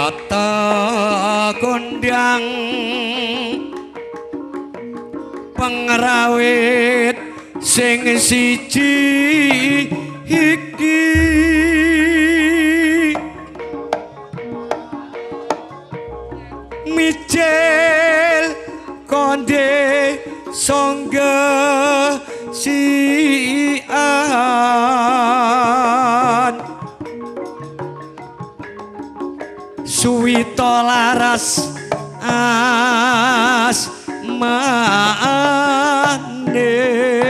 tata kondang pengrawit sing siji iki mijil konde sangga sian suwita laras asmane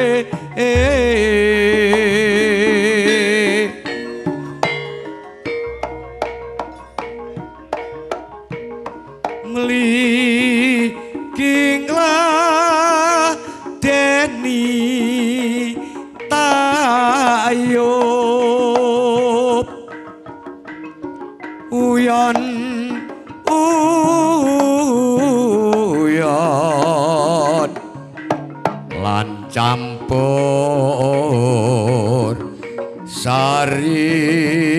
mliki ngladeni tayub uyon lan campur sari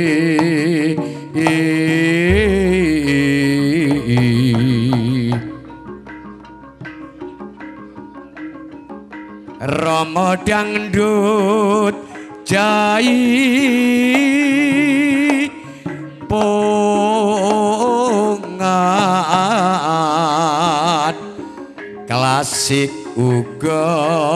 Rama dangdut jai pongat klasik uga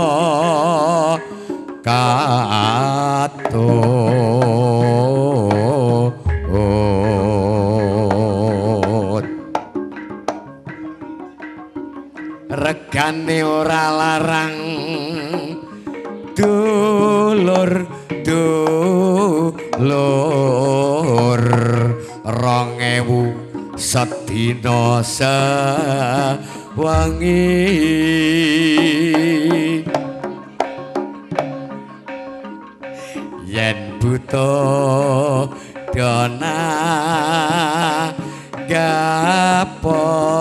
katut regane ora larang dulur 2000 sedina sewangi yen buta dana gapo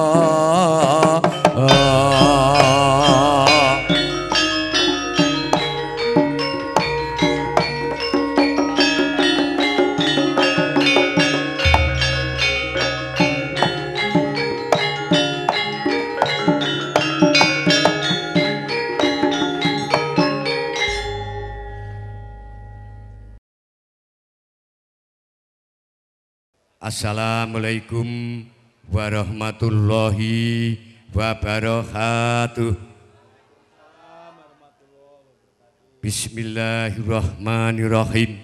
Assalamualaikum warahmatullahi wabarakatuh. Bismillahirrahmanirrahim.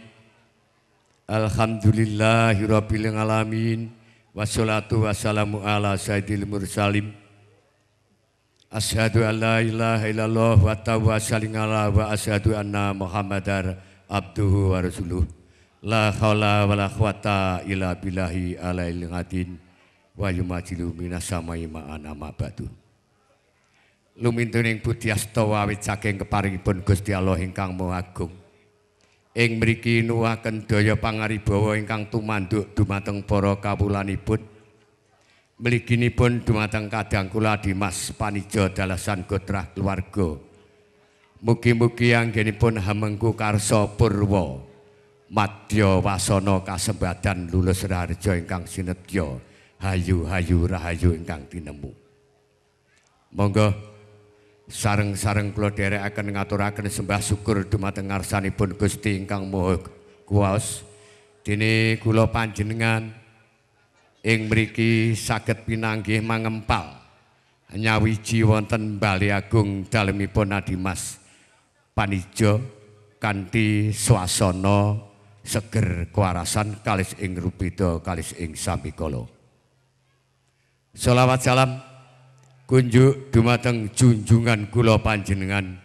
Alhamdulillahirabbil alamin. Wassalatu wassalamu ala sayyidil mursalin. Asyhadu an la ilaha illallah wa tawassalin ala wa asyhadu anna Muhammadar abduhu wa rasuluh. La haula wala quwata illa billahi alail ngadin wa yumajilu minas samai ma'ana ma'badu. Lumintuning budi asta awit saking keparingipun Gusti Allah ingkang Maha Agung. Ing mriki nuwuhaken daya pangaribawa ingkang tumanduk dumateng para kawulanipun. Mliginipun dumateng kadang kula Dimas Panijo dalasan gotrah keluarga. Mugi-mugi anggenipun hamengku karsa purwa. Madya wasana kasembadan lulus raharja ingkang sinedya hayu-hayu rahayu ingkang tinemu. Monggo sareng-sareng kula dherekaken ngaturaken sembah syukur dumateng ngarsanipun Gusti ingkang Maha Kuwasa. Dene kula panjenengan ing mriki saged pinanggih mangempal nyawiji wonten Bali Agung dalemipun Dimas Panijo kanthi swasana seger kewarasan kalis ing rupida kalis ing samikala. Shalawat salam kunjuk dumateng junjungan kula panjenengan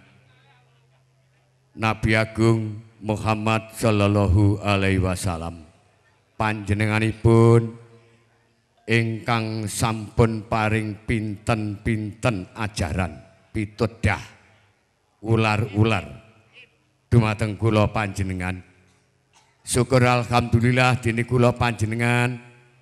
Nabi Agung Muhammad sallallahu alaihi wasallam. Panjenenganipun ingkang sampun paring pinten-pinten ajaran pitudah ular-ular dumateng kula panjenengan. Syukur alhamdulillah dene kula panjenengan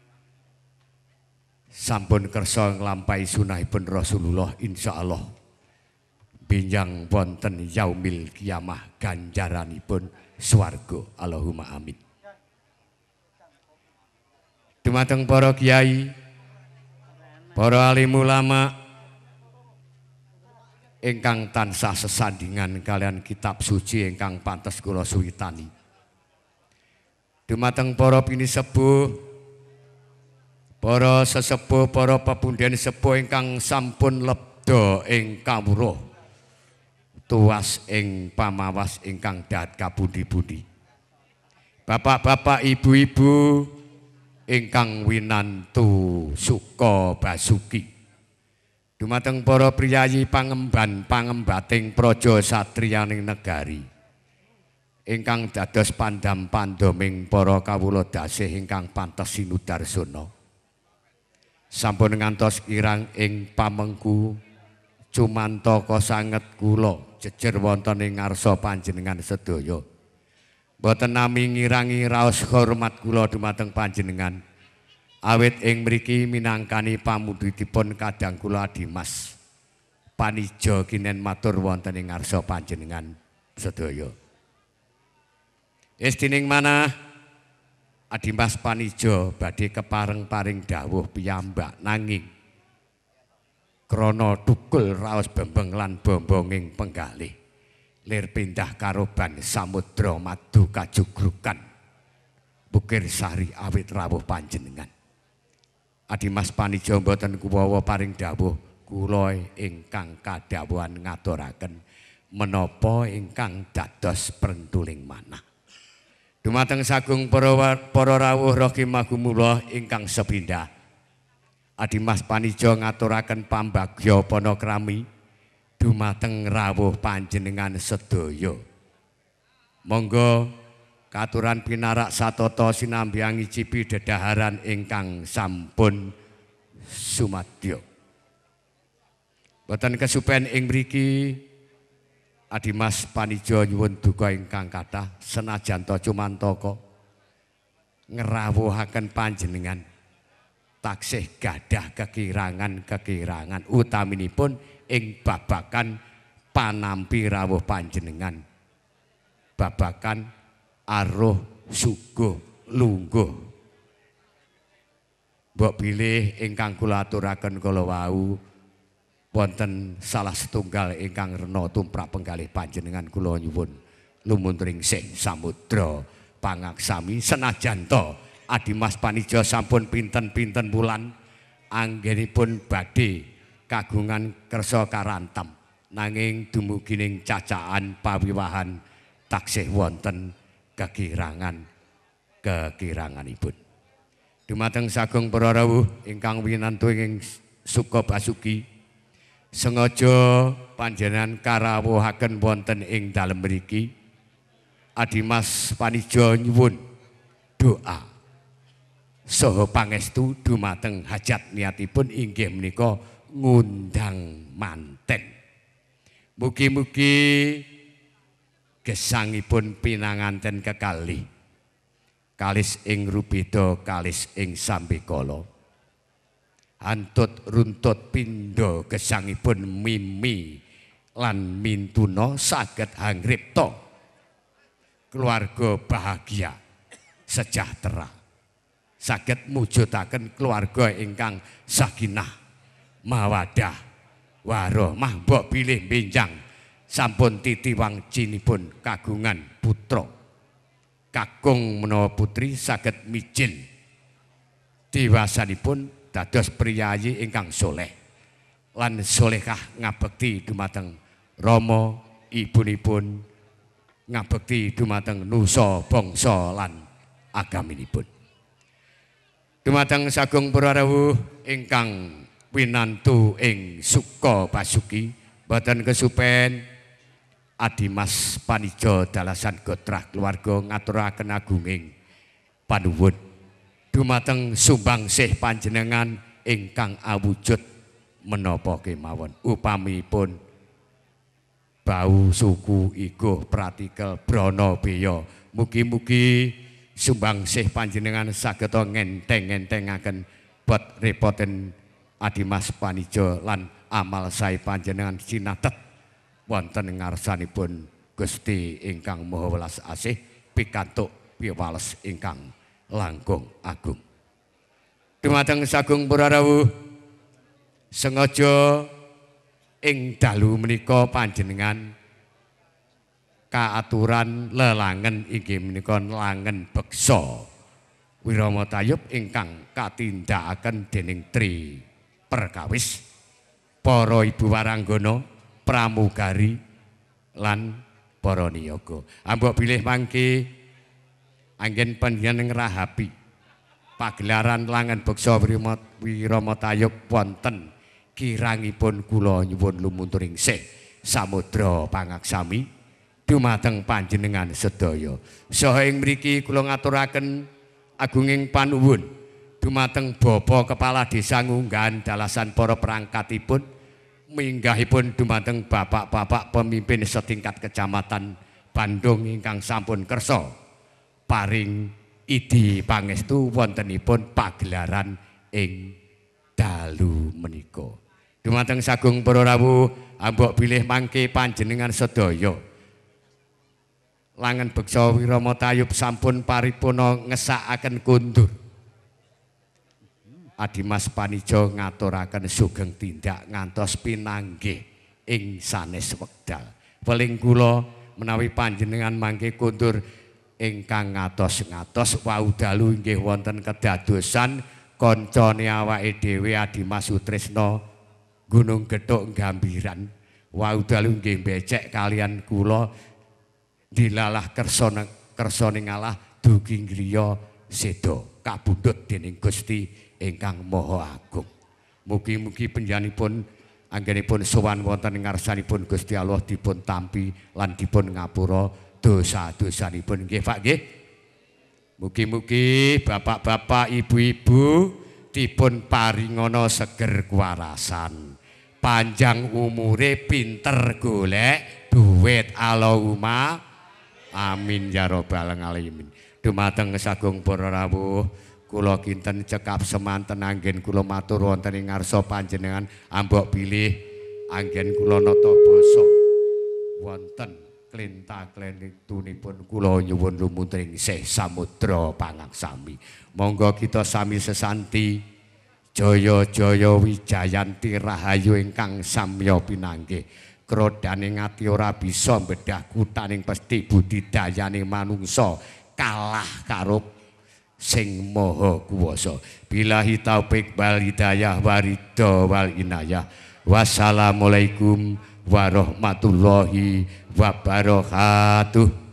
sampun kersa nglampahi sunahipun Rasulullah insyaallah binjang wonten yaumil kiamah ganjaranipun swarga. Allahumma amin. dumateng para kiai, para alim ulama ingkang tansah sesandingan kalian kitab suci ingkang pantes kula suwitani. Dumateng para pinisepuh, para sesepuh, para pepunden sepuh ingkang sampun lebda ing kawruh, tuwas ing pamawas ingkang dahat kapundi-pundi. Bapak-bapak, ibu-ibu ingkang winantu Suka Basuki. Dumateng para priyayi pangemban-pangembating praja satriyaning negari. Ingkang dados pandam-pandoming para kawula dasih ingkang pantes sinudarsana. Sampun ngantos kirang ing pamengku cumantaka sanget kula jejer wonten ing ngarsa panjenengan sedaya. Boten nami ngirangi raos hormat kula dumateng panjenengan. Awit ing mriki minangkani pamundhutipun kadang kula Adimas Panijo kinen matur wonten ing ngarsa panjenengan sedaya. Estining manah Adimas Panijo badhe kepareng-paring dawuh piyambak nanging krana tukul raos bembeng lan bombonging penggalih lir pindah karoban samudra madu kajugrukan Bukir Sari awit rawuh panjenengan. Adimas Panijo mboten kuwawa paring dawuh kula ingkang kadhawuhan ngaturaken menapa ingkang dados prentuling manah. Dumateng sagung para rawuh rahimahumullah ingkang sepindah. Adimas Panijo ngaturaken pambagya panakrami dumateng rawuh panjenengan sedaya. Monggo katuran pinarak satata sinambiang ngicipi dedaharan ingkang sampun sumadya. Boten kesupen ing mriki Adimas Panijo nyuwun duka ingkang kathah senajan to cumantaka ngrawuhaken panjenengan taksih gadah kekirangan utaminipun ing babakan panampi rawuh panjenengan, babakan aruh suguh lungguh. Mbok bilih ingkang kula aturaken kala wau wonten salah setunggal ingkang rena tumrap penggalih panjenengan kula nyuwun lumuntring sih samudra pangaksami senajan to Adimas Panijo sampun pinten-pinten wulan anggenipun badhe kagungan kersa karantam nanging dumugining cacaan pawiwahan taksih wonten kekiranganipun. Dumateng sagung para rawuh ingkang winantu ing Suka Basuki sengaja panjenengan karawuhaken wonten ing dalem mriki Adimas Panijo nyuwun doa saha pangestu dumateng hajat niatipun inggih menika ngundang manten. Mugi-mugi gesangipun pinanganten kekalih kalis ing rubeda kalis ing sambikala antut runtut pindha gesangipun mimi lan mintuna saged hangripta keluarga bahagia sejahtera saged mujudaken keluarga ingkang sakinah mawadah warahmah. Mbok bilih benjang sampun titiwang jinipun kagungan putra kakung menawa putri saged mijil dewasanipun dados priyayi ingkang soleh lan solehah ngabekti dumateng Rama ibunipun ngabekti dumateng nusa bangsa lan agaminipun. Dumateng sagung para rawuh ingkang winantu ing Suka Basuki boten kesupen Adimas Panijo dalasan gotrah keluarga ngaturaken agunging panuwun dumateng sumbangsih panjenengan ingkang awujud menapa kemawon upamipun bau suku iguh pratikel brana beya. Mugi-mugi sumbangsih panjenengan saged ngenteng-entengaken bot repoten Adimas Panijo lan amal sae panjenengan sinatet wonten ngarsanipun Gusti ingkang Maha Welas Asih pikantuk piwales ingkang langkung agung. Dumateng sagung para rawuh sengaja ing dalu menika panjenengan kaaturan lelangen inggih menika langen beksa Wirama Tayub ingkang katindakaken dening Tri Perkawis para ibu waranggana pramugari lan para niyaga. Ambok bilih mangke anggen panjenengan ngrahapi pagelaran langen beksa Wirama Tayub wonten kirangipun kula nyuwun lumunturing sih samudra pangaksami dumateng panjenengan sedaya. Saha ing mriki kula ngaturaken agunging panuwun dumateng Bapak Kepala Desa Ngunggahan dalasan para perangkatipun minggahipun dumateng bapak-bapak pemimpin setingkat kecamatan Bandung ingkang sampun kersa paring idi pangestu wontenipun pagelaran ing dalu menika. Dumateng sagung para rawuh ambok bilih mangke panjenengan sedaya langen beksa Wirama Tayub sampun paripurna ngesakaken kundur. Adimas Panijo ngaturaken sugeng tindak ngantos pinanggih ing sanes wekdal. Weling kula menawi panjenengan mangke kundur ingkang ngatos-ngatos wau dalu inggih wonten kedadosan kancane awake dhewe Adimas Sutrisno Gunung Gethuk Gambiran. Wau dalu nggih becek kalian kula dilalah kersa ning Allah dugi griya seda kabundut dening Gusti ingkang Maha Agung. Mugi-mugi panjenenganipun anggenipun sowan wonten ing ngarsanipun Gusti Allah dipun tampi lan dipun ngapura dosa-dosanipun nggih Pak nggih. Mugi-mugi bapak-bapak ibu-ibu dipun paringana seger kuwarasan. Panjang umure pinter golek duit Allahumma amin ya rabbal alamin. Dumateng sagung para rawuh kula kinten cekap semanten anggen kula matur wonten ing ngarsa panjenengan ambok bilih anggen kula nata basa wonten klinta-klintunipun kula nyuwun lumunturing sih samudra pangaksami. Monggo kita sami sesanti jaya-jaya wijayanti rahayu ingkang samya pinanggih. Krodane ngati ora bisa mbedah kutaning pesti budidayane manungsa kalah karo sing maha kuwasa. Billahi taufik wal hidayah waridho wal inayah. Wassalamualaikum warahmatullahi wabarakatuh.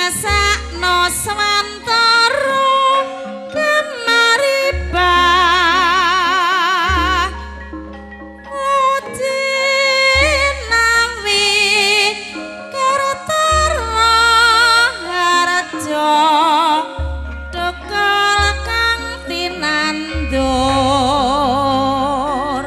ngesakno swantara kemaribah udinawi kertara harja dokol kang tinandur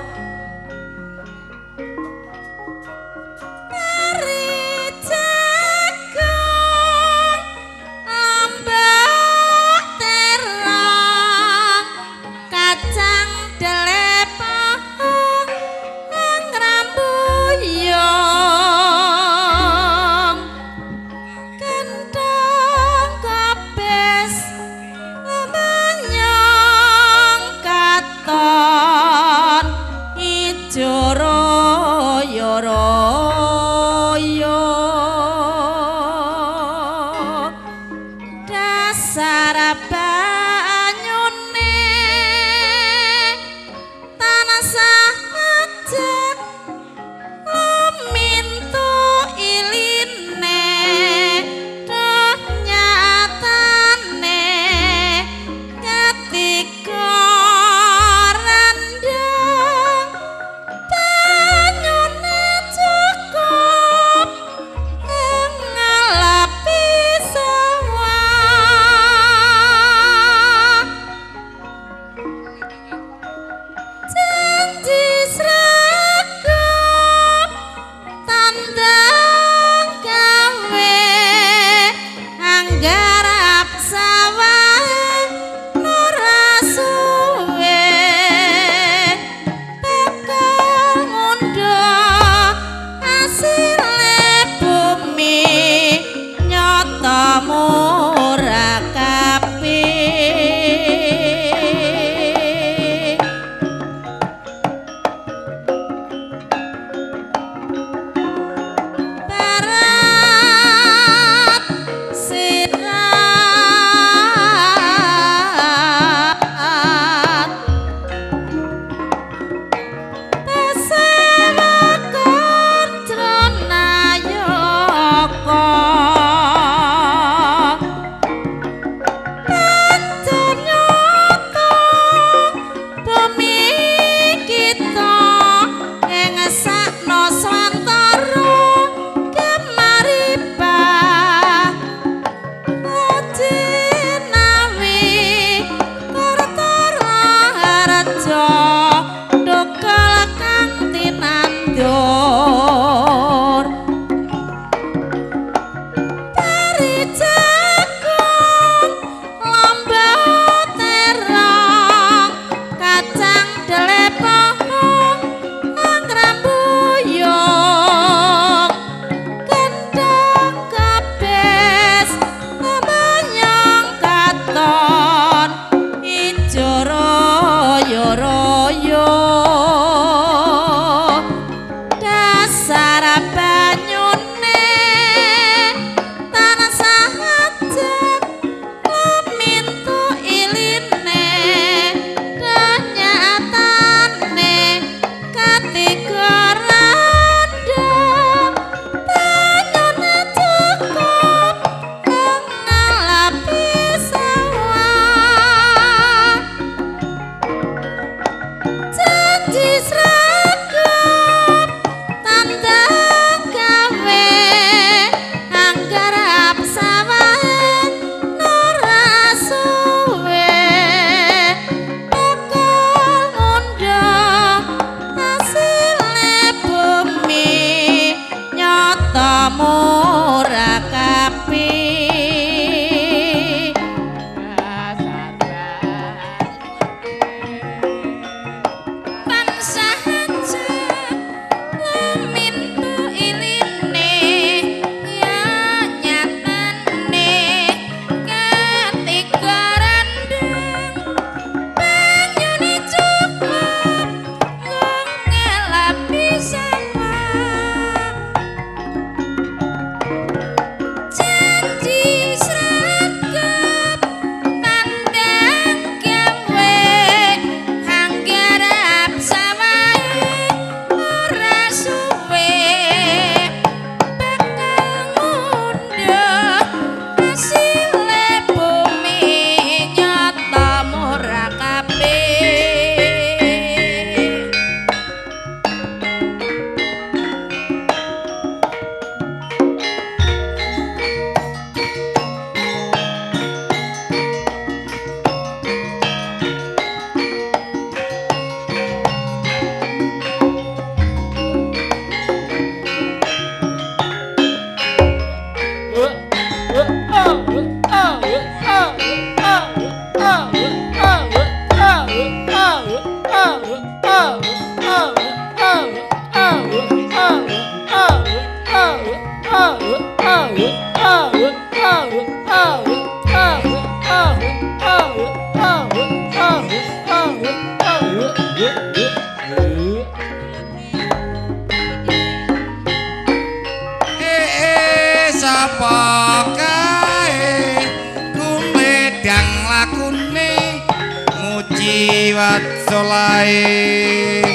Sapa kae kumedang lakune muji watsolae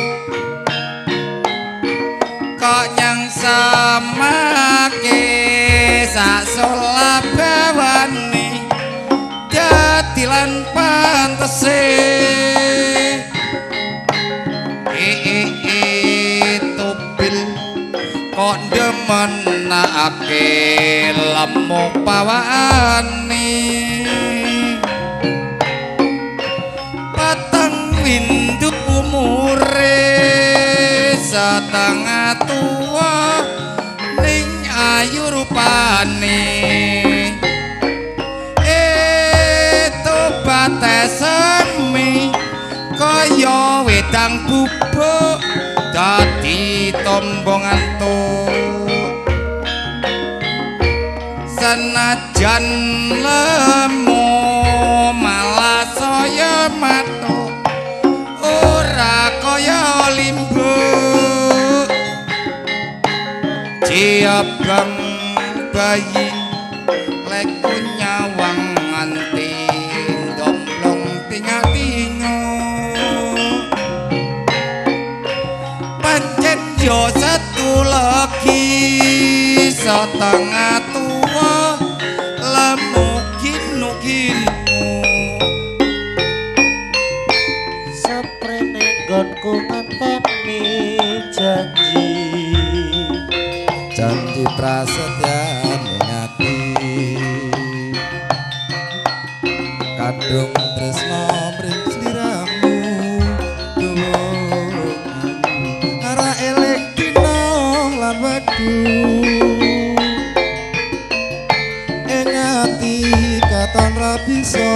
kok nyang samake sak solabawane dadi lan pantese topil kok demenake lemu pawani patang winduk umure setengah tua ning ayu rupane tobate semi kaya wedang bubuk dadi tombong antuk senajan lemu malah saya matuk ora kaya limbu ciabang bayi leku nyawang nganti domplong tinga-tinga pancen yo satu lagi setengah tua lemu kinu-kinu saprene nggonku ngenteni janji prasetyane ngati kadung tresno mring sliramu ara eling dina lan wektu ing ati katon ra bisa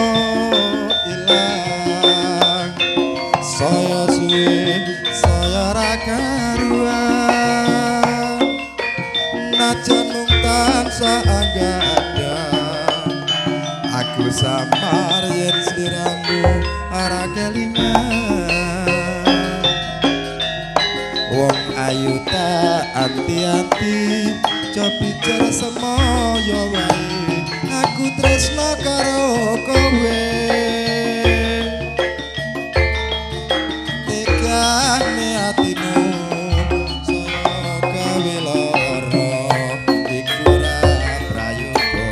ilang saya suwe saya ra karuan najan mung tansah anggadang aku samar yen sliramu ora kelingan wong ayu tak anti-anti cobi jar semoyo wae aku tresno karo kowe tegane atimu saya gawe lara iku ora prayoga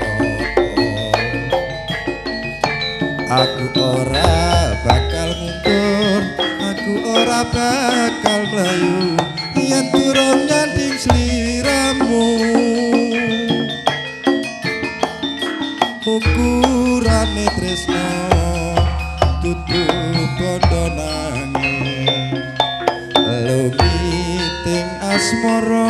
aku ora bakal mundur aku ora bakal mlayu yen durung nyanding sliramu ukurane tresno dudu padha nanging lumiting asmara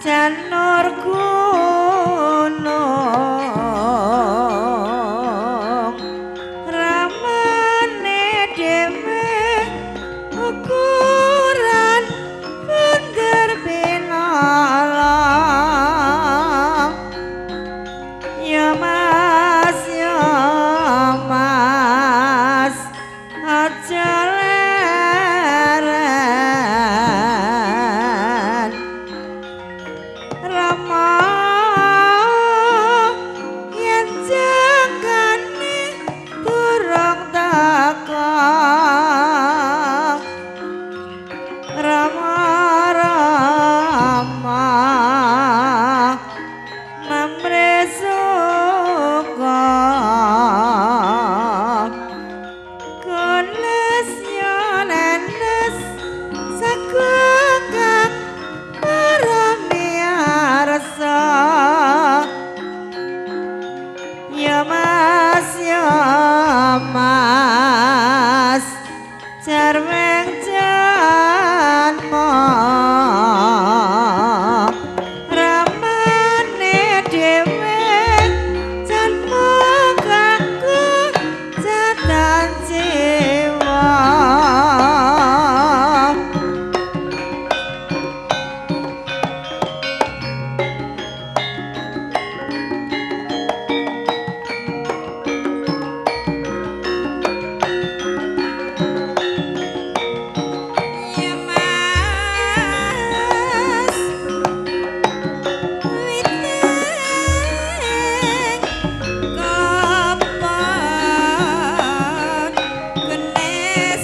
janur gunung ramane dhewe ukuran bunder binala ya mas aja leren Rama yen jangkane durung teka Rama mamresuka kunes yonenes sakungkang paramiarsa ya mas jarweng janmo ramane dhewe janmo kanggo jatan jiwa ya mas witeng kapan kenes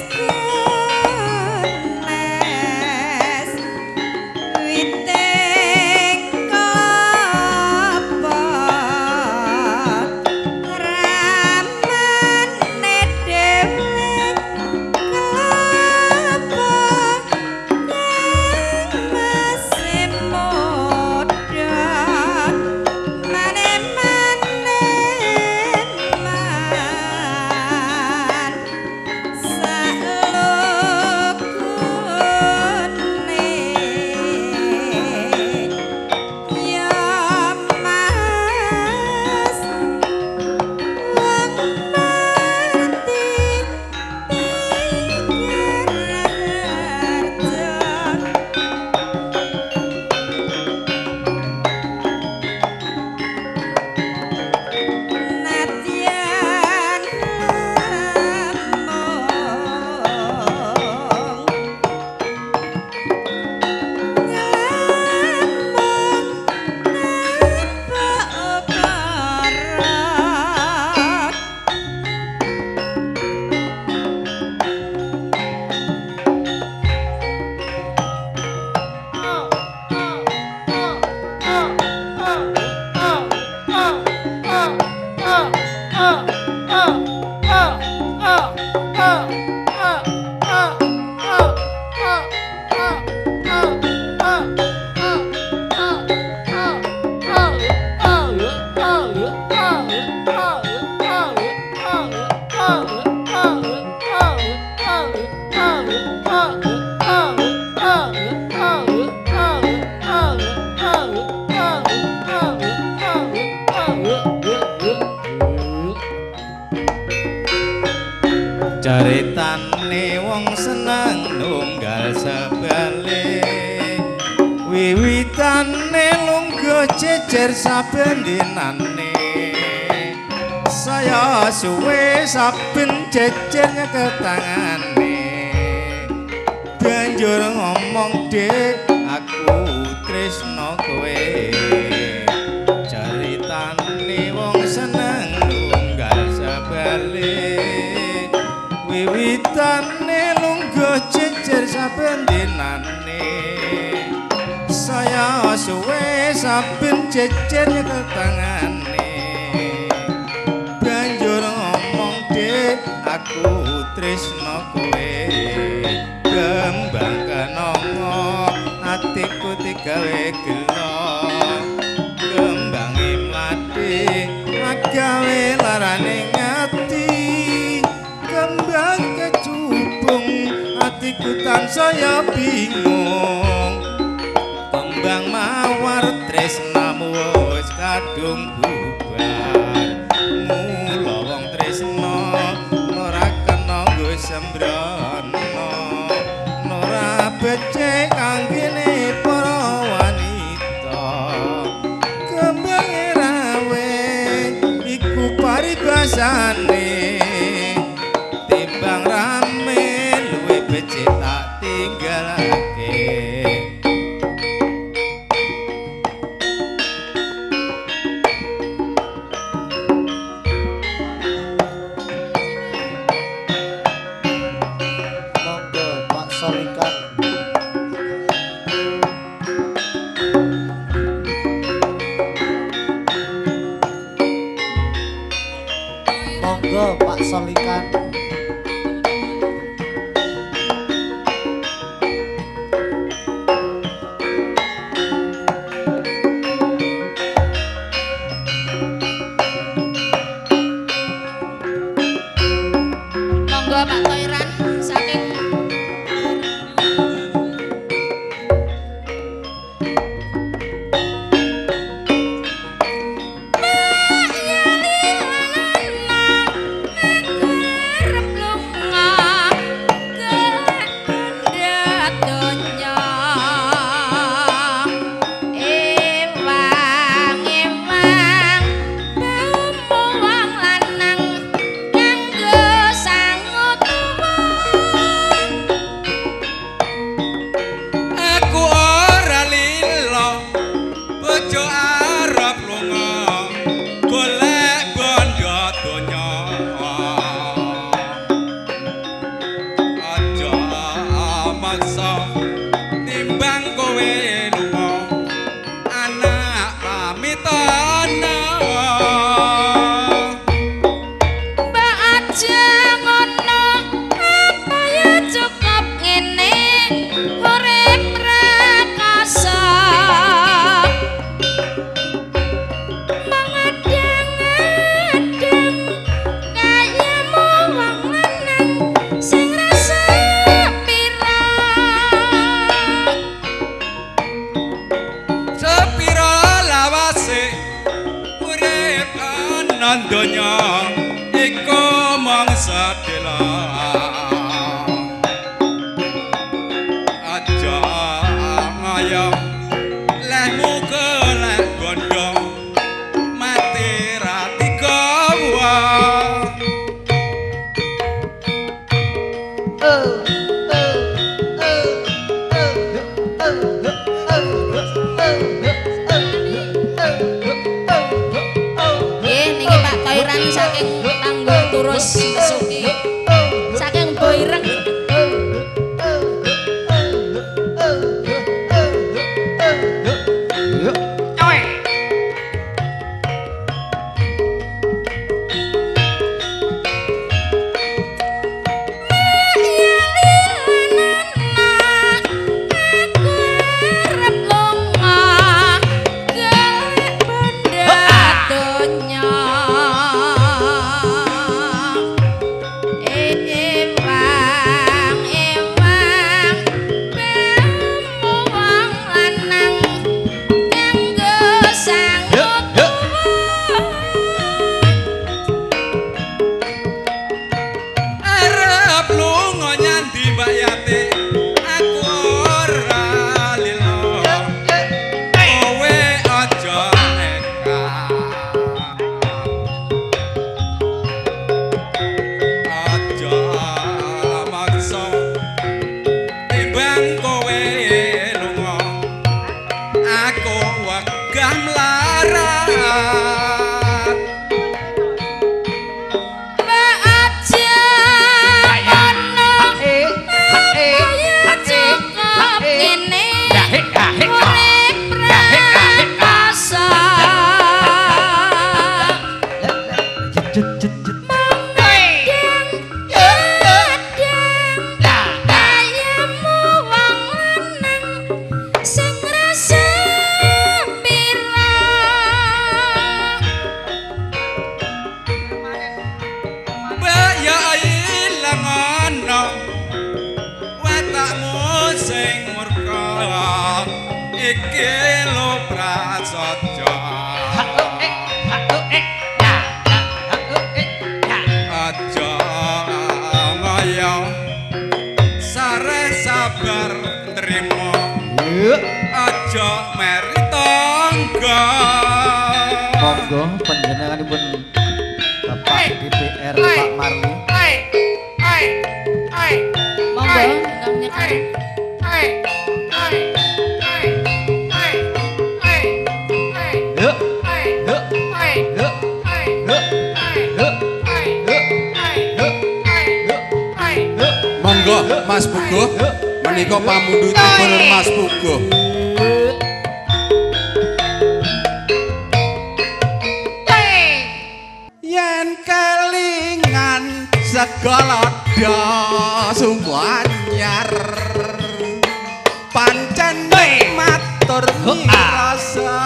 kenes witeng kapan ramane dhewe kelapa masih muda mane-mane man salukune ya mas wong ngerti pikir harja nadyan Caritane wong seneng nunggal sebale wiwitane lungguh jejer saben dinane saya suwe saben jejer ketangane banjur ngomong dek aku tresno kowe caritane wong seneng nunggal sebale wiwitane lungguh jejer saben dinane saya suwe saben jejer ketangane banjur ngomong dek aku tresno kowe kembang kenongo atiku digawe gelo kembange mlati agawe larane ngati kembang kecubung atiku tansaya bingung kembang mawar tresnamu wis kadung bubar mula wong tresna ora kena nggo sembrono ora becik kanggene para wanita kembang rawe iku paribasane timbang rame luwih becik tak tinggalake. Monggo Pak Solikan. Monggo Pak Koiran saking donya iku mangsa delah aja ngaya lehmu kelek gondo mati rati kawa saking Tanggul Turus Mesuki saking Boireng monggo Monggo panjenenganipun Bapak DPR Pak Marli. Monggo ingkang nyekar. Yuk. Yuk. Yuk. Monggo Mas Puguh menika pamundhutipun Mas Puguh. Yen kelingan segala sungguh anyar pancen matur mirasa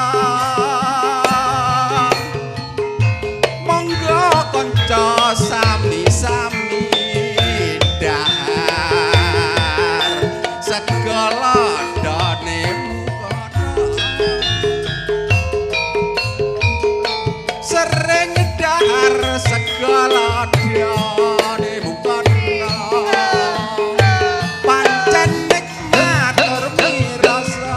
monggo kanca sami-sami dahar segala dane sering dahar segala dane mukana pancen nikmat tur mirasa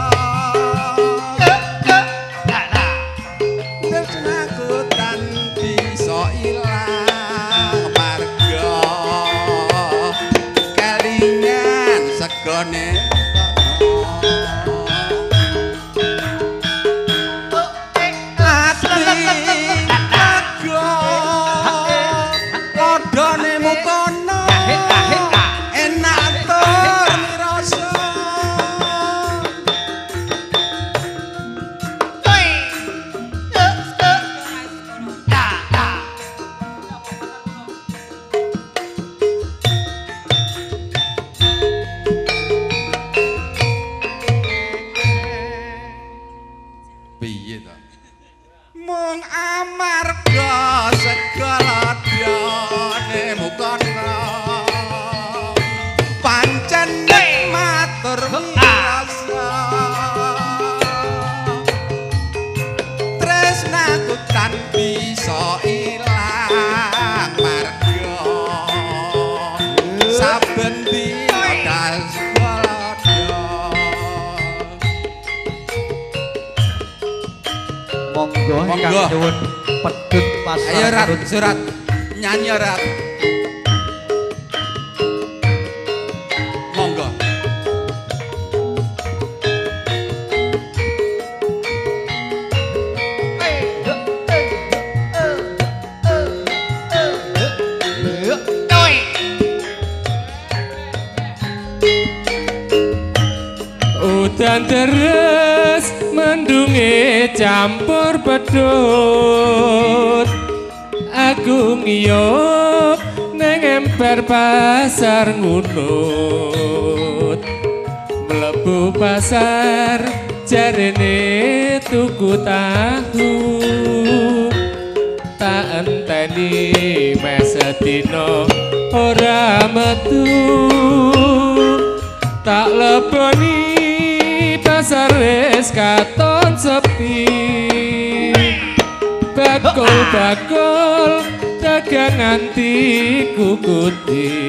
tresnaku tan bisa ilang marga kelingan segone mung amarga segala dane mukana pancen matur mirasa tresnaku tan bisa ilang marga saben dina das Monggo ingkang nyuwun pedhut pasar. ayo Rat surat nyanyi Rat monggo udan deres mendunge campur pedhut aku ngiyup ning emper pasar ngunut mlebu pasar jarene tuku tahu tak enteni mesedina ora metu tak leboni pasar wis katon sepi bakul-bakul dagang nganti kukuti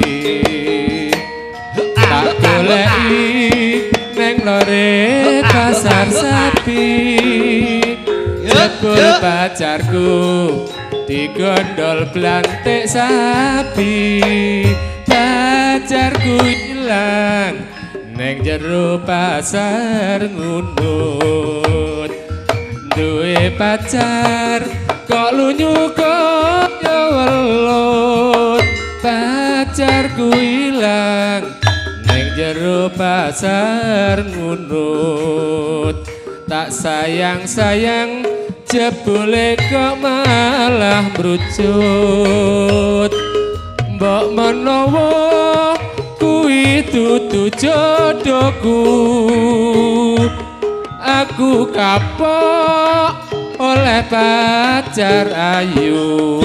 tak goleki neng lore pasar sapi jebul pacarku digondol blantik sapi pacarku ilang neng jero pasar ngunut duwe pacar kok lunyu kaya welut pacarku ilang neng jero pasar ngunut tak sayang-sayang jebule kok malah mbrucut mbok menawa kuwi dudu jodohku aku kapok oleh pacar ayu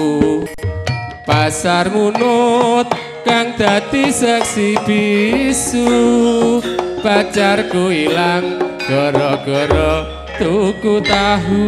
pasar ngunut kang dadi saksi bisu pacarku ilang gara-gara tuku tahu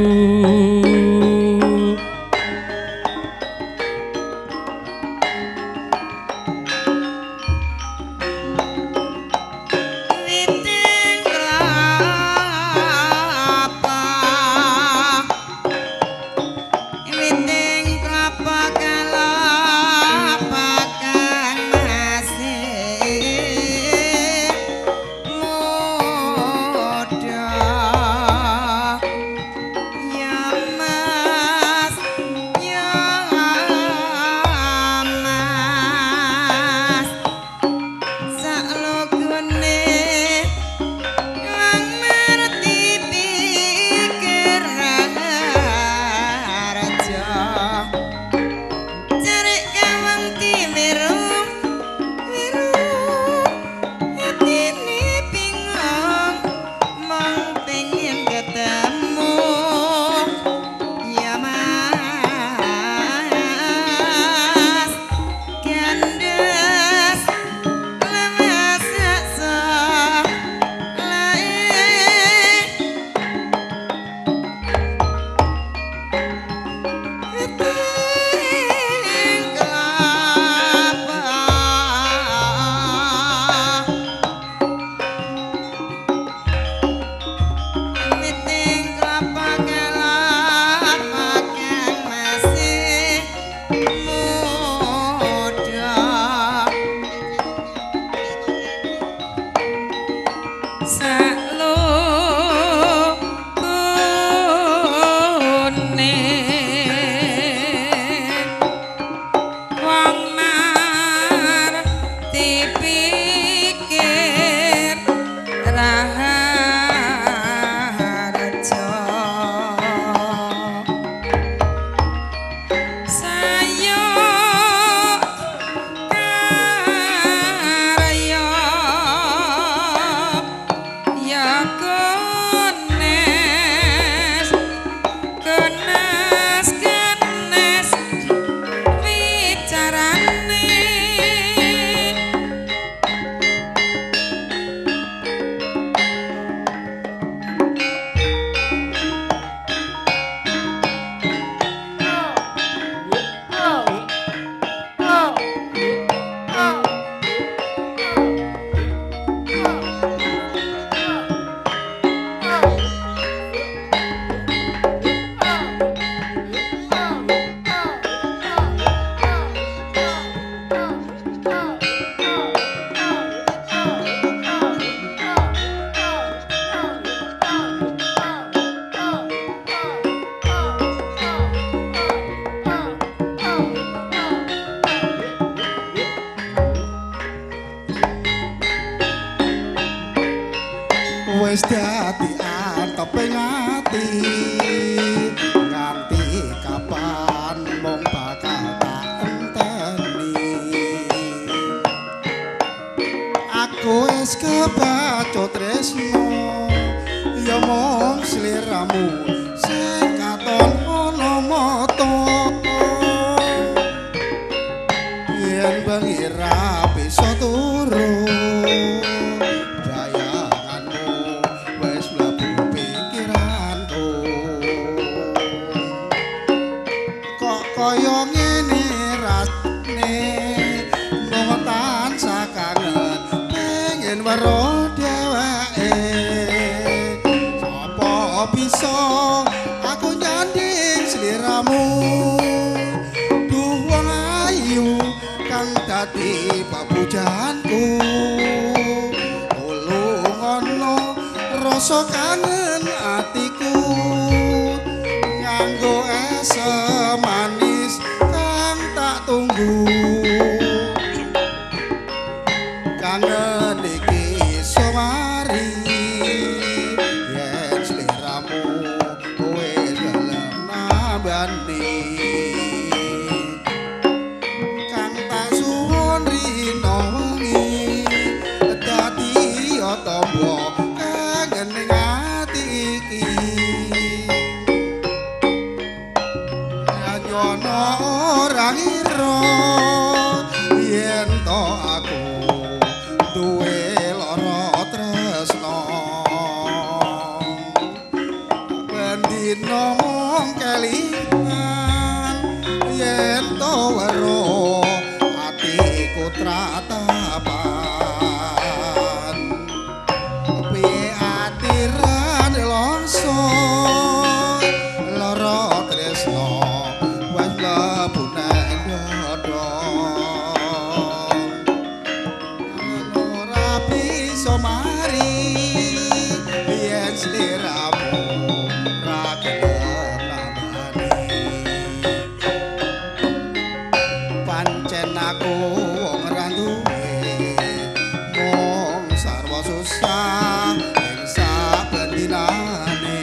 nganti kapan mung bakal tak enteni aku wis kebacut tresno ya mung sliramu sing katon ana mata yen bengi ra bisa turu bayanganmu wis mlebu pikiranku kok kaya ngene rasane mung tansah kangen pengen weruh dheweke sapa bisa aku nyanding sliramu duh wong ayu kang dadi papujanku tulung ana rasa kangen atiku nganggo es manis kang tak tunggu kangen iki somari yen sliramu wis gelem nambani kang tak suwun rino wengi dadi tombo kangen ning ati iki nyono ora ngira yen to aku duwe lara tresno bendina mung kelingan yen to weruh atiku tratapan piye atiran longso lara tresno wis mlebu nang dodo ora bisa mari yen sliramu ra gelem nambani pancen aku wong ra duwe mung sarwa susah ing saben dinane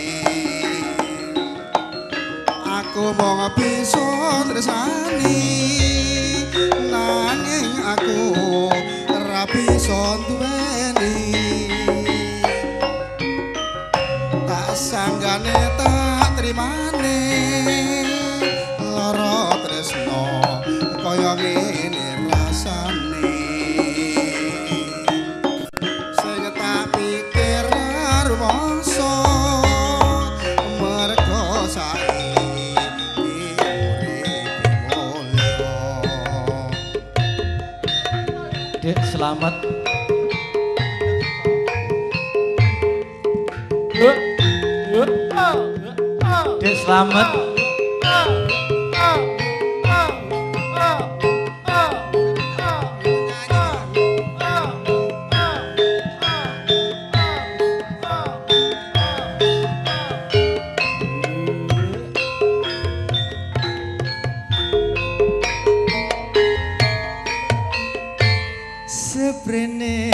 aku mung bisa tresani nanging aku ora bisa duweni tak sanggane tak trimane lara tresno kaya ngene rasane sing tak pikir rumangsa merga saiki urip mulya Dek selamat. Dek selamat. seprene